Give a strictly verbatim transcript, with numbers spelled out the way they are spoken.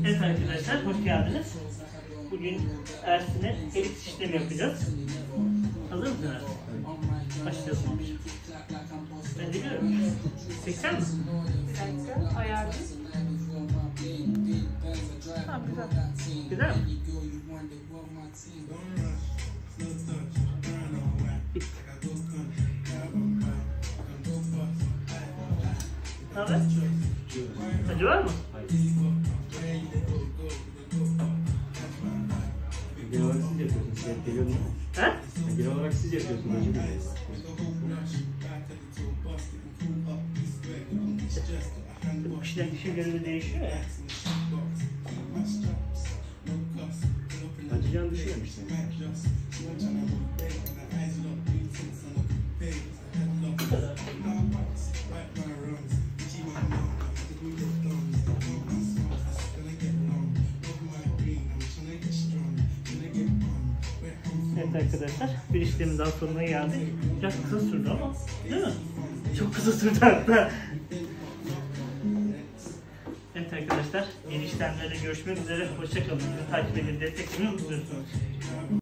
Evet arkadaşlar, hoş geldiniz. Bugün Ersin'e elik işlemi yapacağız. Hazır mısın Ersin? Başlayalım. Ben de biliyorum. seksen mi? Bir dakika, ayarlayayım. Tamam, güzel. Güzel mi? Bitti. Ne haber? Acı var mı? Genel olarak siz yapıyorsunuz, şey geliyor mu? He? Genel olarak siz yapıyorsunuz, acı değil. Kişiden kişiye göre de değişiyor ya. Acıcan düşüyormuş senin. Evet arkadaşlar, bir işlemin daha sonuna geldik. Biraz kısa sürdü ama, değil mi? Çok kısa sürdü hatta. Evet arkadaşlar, yeni işlemlerle görüşmek üzere. Hoşça kalın. Bizi takip edin, desteklemeyi unutmuyorsunuz.